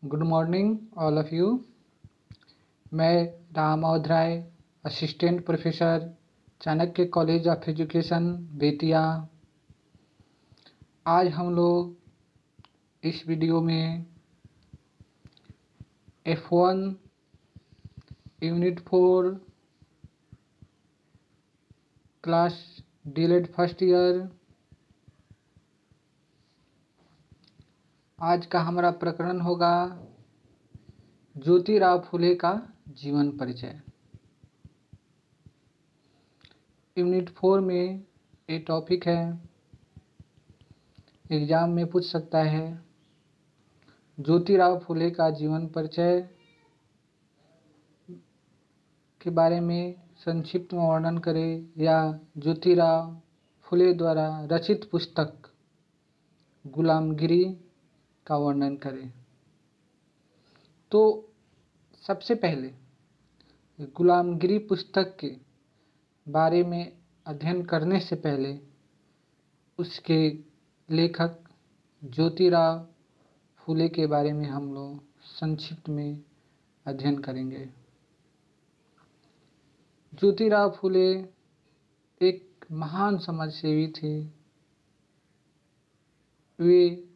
Good morning all of you. मैं Ram Odhrai, assistant professor, Chanakya college of education Bettiah. आज हम लोग इस वीडियो में F1 unit 4 class DElEd first year, आज का हमारा प्रकरण होगा ज्योतिराव फुले का जीवन परिचय। यूनिट 4 में ये टॉपिक है, एग्जाम में पूछ सकता है। ज्योतिराव फुले का जीवन परिचय के बारे में संक्षिप्त में वर्णन करें या ज्योतिराव फुले द्वारा रचित पुस्तक गुलामगिरी का वर्णन करें। तो सबसे पहले गुलामगिरी पुस्तक के बारे में अध्ययन करने से पहले उसके लेखक ज्योतिराव फुले के बारे में हम लोग संक्षिप्त में अध्ययन करेंगे। ज्योतिराव फुले एक महान समाजसेवी थे। वे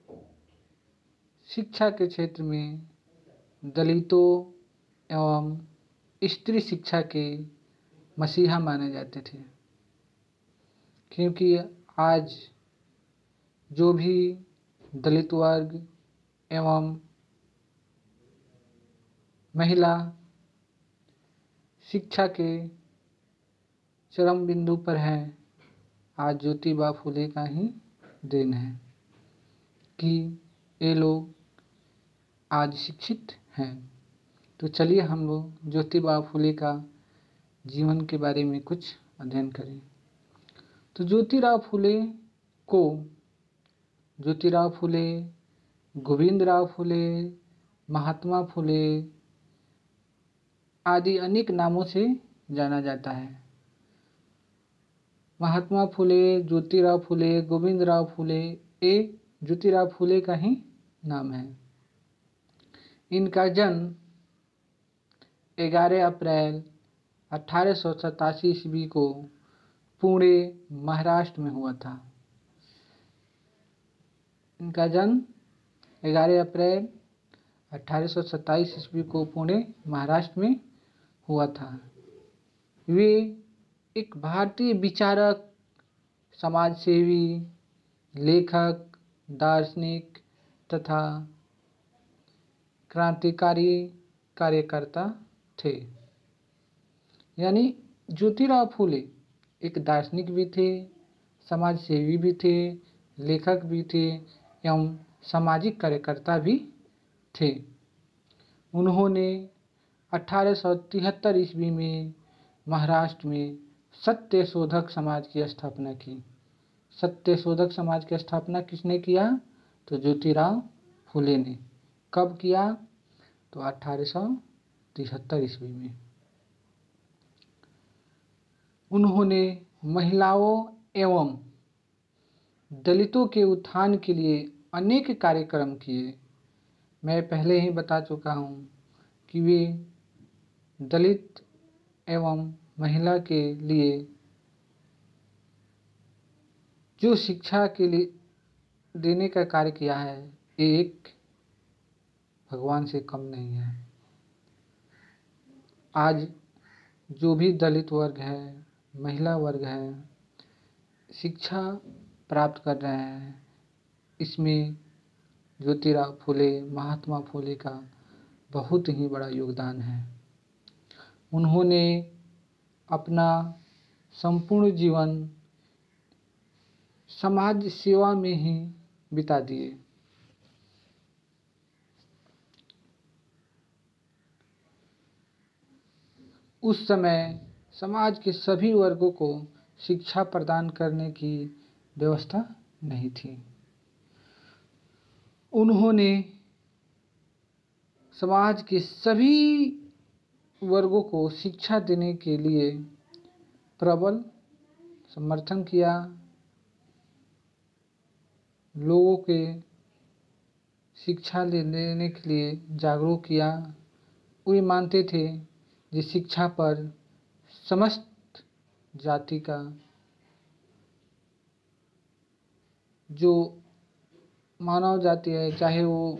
शिक्षा के क्षेत्र में दलितों एवं स्त्री शिक्षा के मसीहा माने जाते थे, क्योंकि आज जो भी दलित वर्ग एवं महिला शिक्षा के चरम बिंदु पर हैं, आज ज्योतिबा फुले का ही देन है कि ये लोग आज शिक्षित हैं। तो चलिए हम लोग ज्योतिबा फुले का जीवन के बारे में कुछ अध्ययन करें। तो ज्योतिराव फुले, गोविंदराव फुले, महात्मा फुले आदि अनेक नामों से जाना जाता है। महात्मा फुले, ज्योतिराव फुले, गोविंदराव फुले, ये ज्योतिराव फुले का ही नाम है। इनका जन्म 11 अप्रैल 1887 ईस्वी को पुणे, महाराष्ट्र में हुआ था। इनका जन्म 11 अप्रैल 1827 ईस्वी को पुणे, महाराष्ट्र में हुआ था। वे एक भारतीय विचारक, समाजसेवी, लेखक, दार्शनिक तथा क्रांतिकारी कार्यकर्ता थे। यानी ज्योतिराव फुले एक दार्शनिक भी थे, समाजसेवी भी थे, लेखक भी थे एवं सामाजिक कार्यकर्ता भी थे। उन्होंने 1873 ईस्वी में महाराष्ट्र में सत्यशोधक समाज की स्थापना की। सत्यशोधक समाज की स्थापना किसने किया? तो ज्योतिराव फुले ने। कब किया? तो 1873 ईस्वी में। उन्होंने महिलाओं एवं दलितों के उत्थान के लिए अनेक कार्यक्रम किए। मैं पहले ही बता चुका हूँ कि वे दलित एवं महिला के लिए जो शिक्षा के लिए देने का कार्य किया है, ये एक भगवान से कम नहीं है। आज जो भी दलित वर्ग है, महिला वर्ग है, शिक्षा प्राप्त कर रहे हैं, इसमें ज्योतिराव फुले, महात्मा फुले का बहुत ही बड़ा योगदान है। उन्होंने अपना संपूर्ण जीवन समाज सेवा में ही बिता दिए। उस समय समाज के सभी वर्गों को शिक्षा प्रदान करने की व्यवस्था नहीं थी। उन्होंने समाज के सभी वर्गों को शिक्षा देने के लिए प्रबल समर्थन किया। लोगों के शिक्षा लेने के लिए जागरूक किया। वे मानते थे कि शिक्षा पर समस्त जाति का जो मानव जाति है, चाहे वो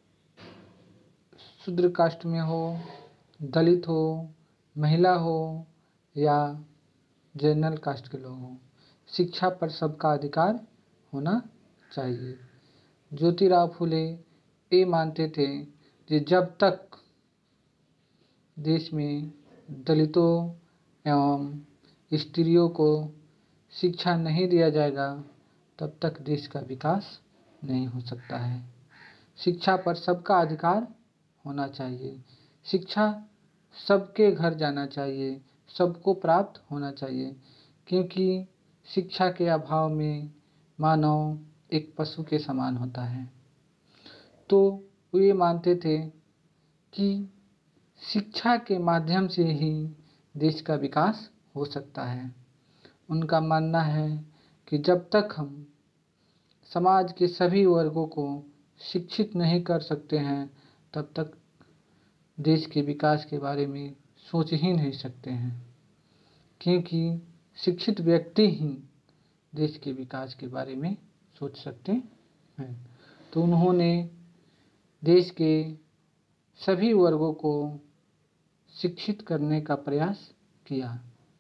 शूद्र कास्ट में हो, दलित हो, महिला हो या जनरल कास्ट के लोग हों, शिक्षा पर सबका अधिकार होना चाहिए। ज्योतिराव फुले ये मानते थे कि जब तक देश में दलितों एवं स्त्रियों को शिक्षा नहीं दिया जाएगा तब तक देश का विकास नहीं हो सकता है। शिक्षा पर सबका अधिकार होना चाहिए। शिक्षा सबके घर जाना चाहिए, सबको प्राप्त होना चाहिए, क्योंकि शिक्षा के अभाव में मानव एक पशु के समान होता है। तो वे मानते थे कि शिक्षा के माध्यम से ही देश का विकास हो सकता है। उनका मानना है कि जब तक हम समाज के सभी वर्गों को शिक्षित नहीं कर सकते हैं तब तक देश के विकास के बारे में सोच ही नहीं सकते हैं, क्योंकि शिक्षित व्यक्ति ही देश के विकास के बारे में सोच सकते हैं। तो उन्होंने देश के सभी वर्गों को शिक्षित करने का प्रयास किया।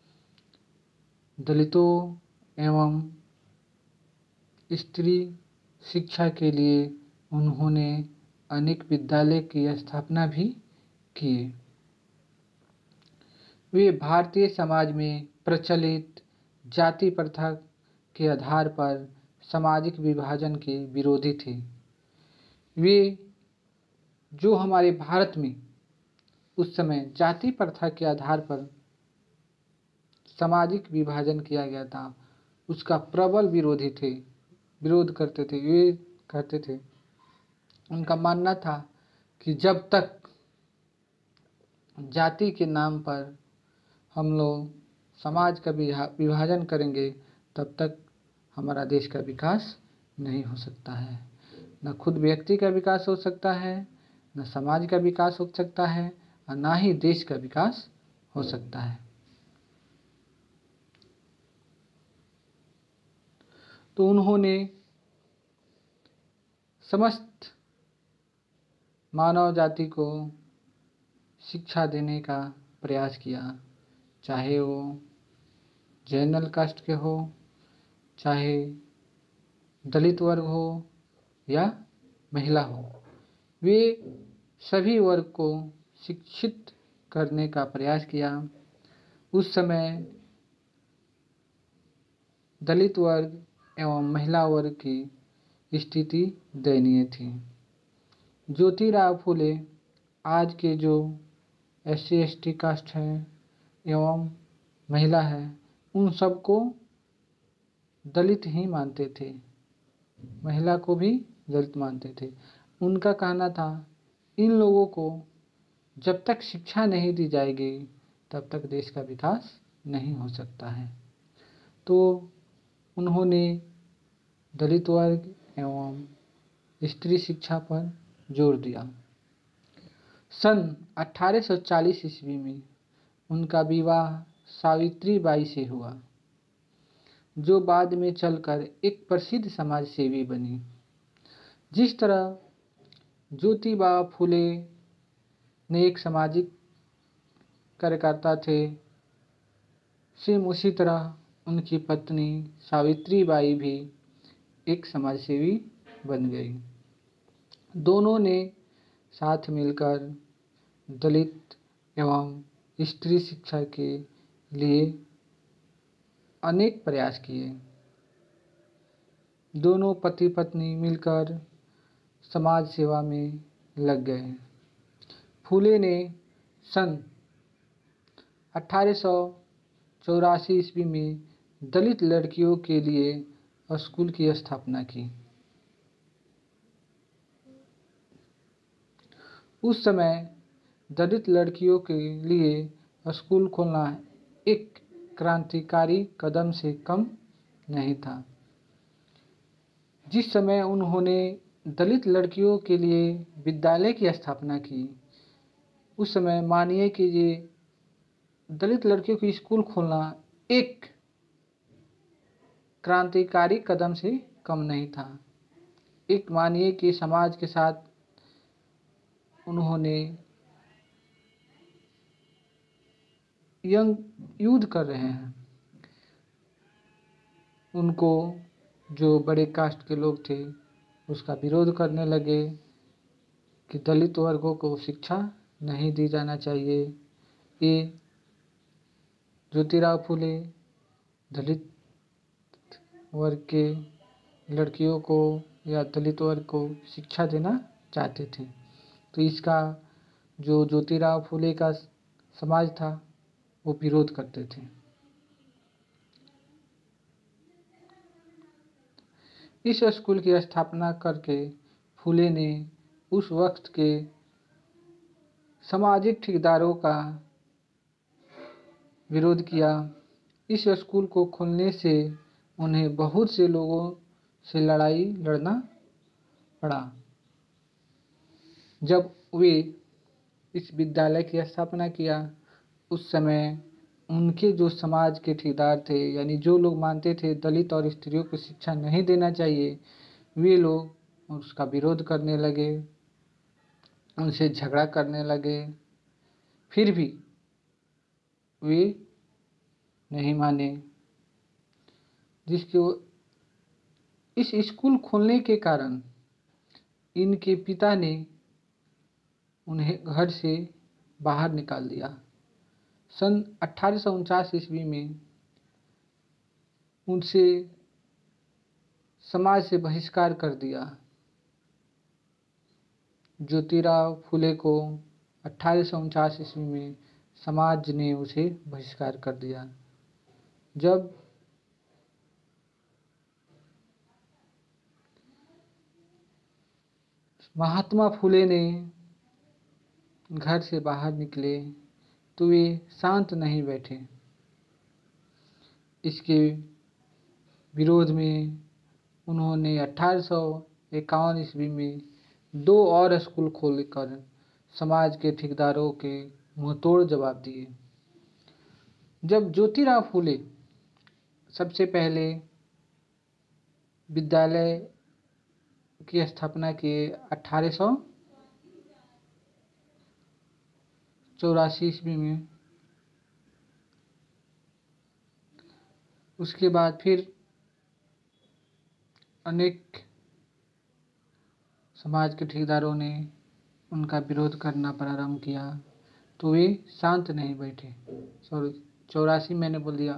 दलितों एवं स्त्री शिक्षा के लिए उन्होंने अनेक विद्यालय की स्थापना भी किए। वे भारतीय समाज में प्रचलित जाति प्रथा के आधार पर सामाजिक विभाजन के विरोधी थे। वे जो हमारे भारत में उस समय जाति प्रथा के आधार पर सामाजिक विभाजन किया गया था, उसका प्रबल विरोधी थे, विरोध करते थे। वे कहते थे, उनका मानना था कि जब तक जाति के नाम पर हम लोग समाज का विभाजन करेंगे तब तक हमारा देश का विकास नहीं हो सकता है। न खुद व्यक्ति का विकास हो सकता है, न समाज का विकास हो सकता है, और ना ही देश का विकास हो सकता है। तो उन्होंने समस्त मानव जाति को शिक्षा देने का प्रयास किया, चाहे वो जनरल कास्ट के हो, चाहे दलित वर्ग हो या महिला हो। वे सभी वर्ग को शिक्षित करने का प्रयास किया। उस समय दलित वर्ग एवं महिला वर्ग की स्थिति दयनीय थी। ज्योतिराव फुले आज के जो SC ST कास्ट है एवं महिला है, उन सबको दलित ही मानते थे, महिला को भी दलित मानते थे। उनका कहना था, इन लोगों को जब तक शिक्षा नहीं दी जाएगी तब तक देश का विकास नहीं हो सकता है। तो उन्होंने दलित वर्ग एवं स्त्री शिक्षा पर जोर दिया। सन 1840 ईस्वी में उनका विवाह सावित्रीबाई से हुआ, जो बाद में चलकर एक प्रसिद्ध समाज सेवी बनी। जिस तरह ज्योतिबा फुले ने एक सामाजिक कार्यकर्ता थे, सेम उसी तरह उनकी पत्नी सावित्रीबाई भी एक समाजसेवी बन गई। दोनों ने साथ मिलकर दलित एवं स्त्री शिक्षा के लिए अनेक प्रयास किए। दोनों पति पत्नी मिलकर समाज सेवा में लग गए। फुले ने सन 1884 ईस्वी में दलित लड़कियों के लिए स्कूल की स्थापना की। उस समय दलित लड़कियों के लिए स्कूल खोलना एक क्रांतिकारी कदम से कम नहीं था। जिस समय उन्होंने दलित लड़कियों के लिए विद्यालय की स्थापना की, उस समय मानिए कि ये दलित लड़कियों की स्कूल खोलना एक क्रांतिकारी कदम से कम नहीं था। एक मानिए कि समाज के साथ उन्होंने युद्ध कर रहे हैं। उनको जो बड़े कास्ट के लोग थे उसका विरोध करने लगे कि दलित वर्गों को शिक्षा नहीं दी जाना चाहिए। ये ज्योतिराव फुले दलित वर्ग के लड़कियों को या दलित वर्ग को शिक्षा देना चाहते थे। तो इसका जो ज्योतिराव फुले का समाज था वो विरोध करते थे। इस स्कूल की स्थापना करके फुले ने उस वक्त के सामाजिक ठेकेदारों का विरोध किया। इस स्कूल को खोलने से उन्हें बहुत से लोगों से लड़ाई लड़ना पड़ा। जब वे इस विद्यालय की स्थापना किया उस समय उनके जो समाज के ठेकेदार थे, यानी जो लोग मानते थे दलित और स्त्रियों को शिक्षा नहीं देना चाहिए, वे लोग उसका विरोध करने लगे, उनसे झगड़ा करने लगे। फिर भी वे नहीं माने, जिसके इस स्कूल खोलने के कारण इनके पिता ने उन्हें घर से बाहर निकाल दिया। सन 1849 ईस्वी में उनसे समाज से बहिष्कार कर दिया। ज्योतिराव फुले को 1849 ईस्वी में समाज ने उसे बहिष्कार कर दिया। जब महात्मा फुले ने घर से बाहर निकले तो वे शांत नहीं बैठे। इसके विरोध में उन्होंने 1851 ईस्वी में 2 और स्कूल खोलकर समाज के ठेकेदारों के मुंहतोड़ जवाब दिए। जब ज्योतिराव फुले सबसे पहले विद्यालय की स्थापना किए 1884 ईस्वी में, उसके बाद फिर अनेक समाज के ठेकेदारों ने उनका विरोध करना प्रारंभ किया तो वे शांत नहीं बैठे। 84 मैंने बोल दिया,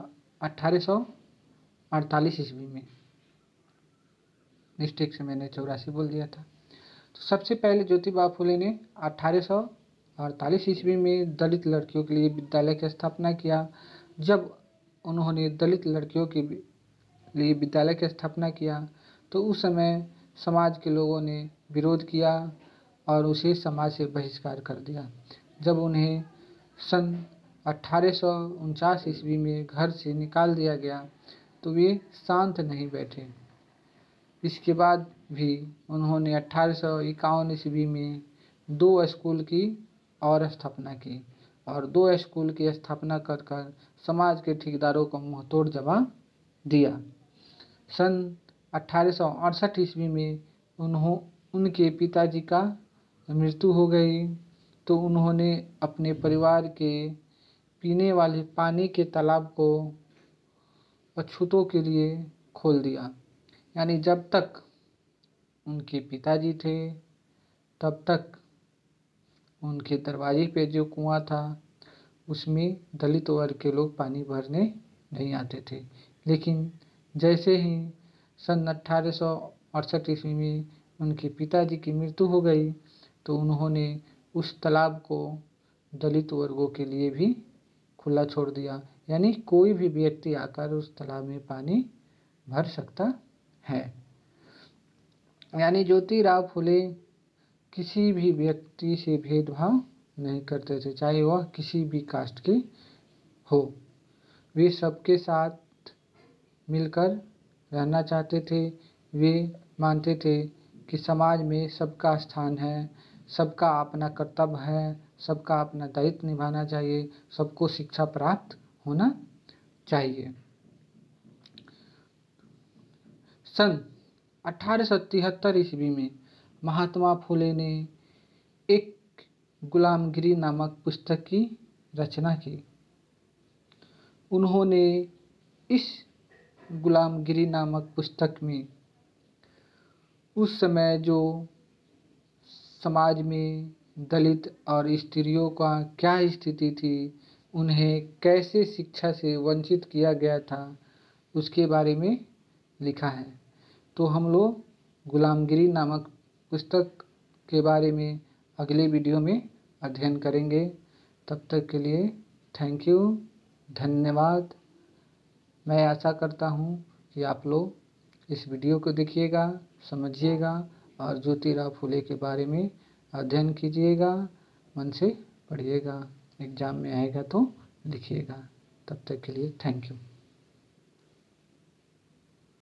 1848 ईस्वी में, मिस्टेक से मैंने 84 बोल दिया था। तो सबसे पहले ज्योतिबा फुले ने 1848 ईस्वी में दलित लड़कियों के लिए विद्यालय की स्थापना किया। जब उन्होंने दलित लड़कियों के लिए विद्यालय की स्थापना किया तो उस समय समाज के लोगों ने विरोध किया और उसे समाज से बहिष्कार कर दिया। जब उन्हें सन 1849 ईस्वी में घर से निकाल दिया गया तो वे शांत नहीं बैठे। इसके बाद भी उन्होंने 1851 ईस्वी में 2 स्कूल की और स्थापना की और 2 स्कूल की स्थापना कर समाज के ठेकेदारों को मुंहतोड़ जवाब दिया। सन 1868 ईस्वी में उनके पिताजी का मृत्यु हो गई तो उन्होंने अपने परिवार के पीने वाले पानी के तालाब को अछूतों के लिए खोल दिया। यानी जब तक उनके पिताजी थे तब तक उनके दरवाजे पे जो कुआं था उसमें दलित वर्ग के लोग पानी भरने नहीं आते थे। लेकिन जैसे ही सन 1868 ईस्वी में उनके पिताजी की मृत्यु हो गई तो उन्होंने उस तालाब को दलित वर्गों के लिए भी खुला छोड़ दिया। यानी कोई भी व्यक्ति आकर उस तालाब में पानी भर सकता है। यानी ज्योतिराव फुले किसी भी व्यक्ति से भेदभाव नहीं करते थे, चाहे वह किसी भी कास्ट के हो। वे सबके साथ मिलकर रहना चाहते थे। वे मानते थे कि समाज में सबका स्थान है, सबका अपना कर्तव्य है, सबका अपना दायित्व निभाना चाहिए, सबको शिक्षा प्राप्त होना चाहिए। सन 1873 ईस्वी में महात्मा फुले ने एक गुलामगिरी नामक पुस्तक की रचना की। उन्होंने इस गुलामगिरी नामक पुस्तक में उस समय जो समाज में दलित और स्त्रियों का क्या स्थिति थी, उन्हें कैसे शिक्षा से वंचित किया गया था, उसके बारे में लिखा है। तो हम लोग गुलामगिरी नामक पुस्तक के बारे में अगले वीडियो में अध्ययन करेंगे। तब तक के लिए थैंक यू, धन्यवाद। मैं आशा करता हूँ कि आप लोग इस वीडियो को देखिएगा, समझिएगा और ज्योतिराव फुले के बारे में अध्ययन कीजिएगा, मन से पढ़िएगा, एग्ज़ाम में आएगा तो लिखिएगा। तब तक के लिए थैंक यू।